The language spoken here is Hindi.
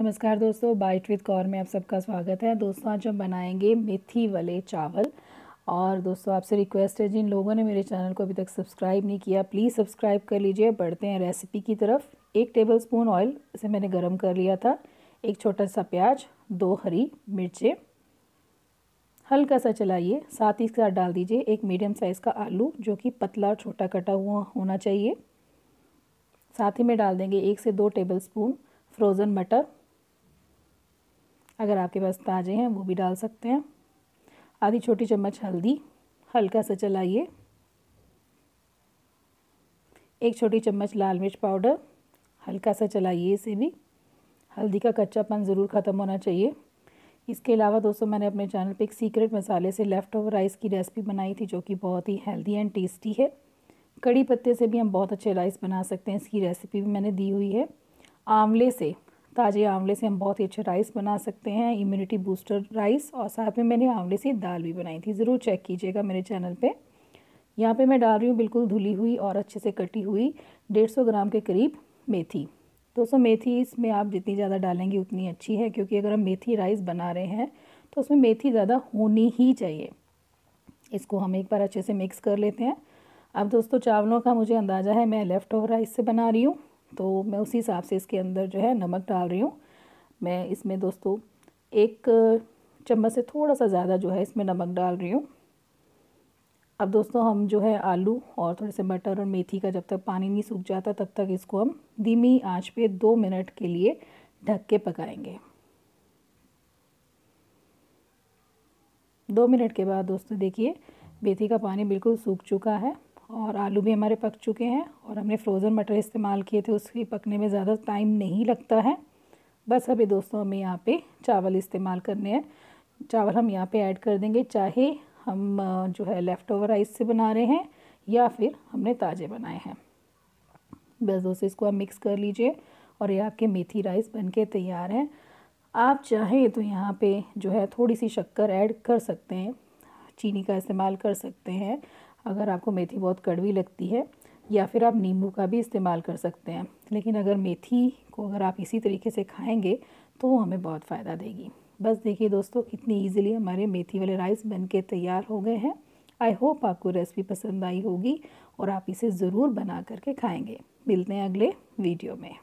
नमस्कार दोस्तों, बाइट विद कौर में आप सबका स्वागत है। दोस्तों आज हम बनाएंगे मेथी वाले चावल। और दोस्तों आपसे रिक्वेस्ट है, जिन लोगों ने मेरे चैनल को अभी तक सब्सक्राइब नहीं किया प्लीज़ सब्सक्राइब कर लीजिए। बढ़ते हैं रेसिपी की तरफ। 1 टेबलस्पून ऑयल इसे मैंने गरम कर लिया था। एक छोटा सा प्याज, 2 हरी मिर्चें, हल्का सा चलाइए। साथ ही साथ डाल दीजिए एक मीडियम साइज़ का आलू जो कि पतला और छोटा कटा हुआ होना चाहिए। साथ ही में डाल देंगे 1 से 2 टेबलस्पून फ्रोज़न मटर, अगर आपके पास ताज़े हैं वो भी डाल सकते हैं। आधी छोटी चम्मच हल्दी, हल्का सा चलाइए। 1 छोटी चम्मच लाल मिर्च पाउडर, हल्का सा चलाइए इसे भी। हल्दी का कच्चापन ज़रूर ख़त्म होना चाहिए। इसके अलावा दोस्तों मैंने अपने चैनल पे एक सीक्रेट मसाले से लेफ़्ट ओवर राइस की रेसिपी बनाई थी जो कि बहुत ही हेल्दी एंड टेस्टी है। कड़ी पत्ते से भी हम बहुत अच्छे राइस बना सकते हैं, इसकी रेसिपी भी मैंने दी हुई है। आंवले से, ताज़े आंवले से हम बहुत ही अच्छे राइस बना सकते हैं, इम्यूनिटी बूस्टर राइस। और साथ में मैंने आंवले से दाल भी बनाई थी, ज़रूर चेक कीजिएगा मेरे चैनल पे। यहाँ पे मैं डाल रही हूँ बिल्कुल धुली हुई और अच्छे से कटी हुई 150 ग्राम के करीब मेथी। दोस्तों मेथी इसमें आप जितनी ज़्यादा डालेंगे उतनी अच्छी है, क्योंकि अगर हम मेथी राइस बना रहे हैं तो उसमें मेथी ज़्यादा होनी ही चाहिए। इसको हम एक बार अच्छे से मिक्स कर लेते हैं। अब दोस्तों चावलों का मुझे अंदाज़ा है, मैं लेफ़्ट ओवर राइस से बना रही हूँ तो मैं उसी हिसाब से इसके अंदर जो है नमक डाल रही हूँ। मैं इसमें दोस्तों 1 चम्मच से थोड़ा सा ज़्यादा जो है इसमें नमक डाल रही हूँ। अब दोस्तों हम जो है आलू और थोड़े से मटर और मेथी का जब तक पानी नहीं सूख जाता तब तक इसको हम धीमी आंच पे 2 मिनट के लिए ढक के पकाएंगे। 2 मिनट के बाद दोस्तों देखिए मेथी का पानी बिल्कुल सूख चुका है और आलू भी हमारे पक चुके हैं। और हमने फ्रोज़न मटर इस्तेमाल किए थे, उसके पकने में ज़्यादा टाइम नहीं लगता है। बस अभी दोस्तों हमें यहाँ पे चावल इस्तेमाल करने हैं। चावल हम यहाँ पे ऐड कर देंगे, चाहे हम जो है लेफ़्ट ओवर राइस से बना रहे हैं या फिर हमने ताज़े बनाए हैं। बस दोस्तों इसको आप मिक्स कर लीजिए और ये आपके मेथी राइस बनके तैयार हैं। आप चाहें तो यहाँ पे जो है थोड़ी सी शक्कर ऐड कर सकते हैं, चीनी का इस्तेमाल कर सकते हैं अगर आपको मेथी बहुत कड़वी लगती है, या फिर आप नींबू का भी इस्तेमाल कर सकते हैं। लेकिन अगर मेथी को अगर आप इसी तरीके से खाएंगे तो वो हमें बहुत फ़ायदा देगी। बस देखिए दोस्तों कितनी इजीली हमारे मेथी वाले राइस बनके तैयार हो गए हैं। आई होप आपको रेसिपी पसंद आई होगी और आप इसे ज़रूर बना करके खाएंगे। मिलते हैं अगले वीडियो में।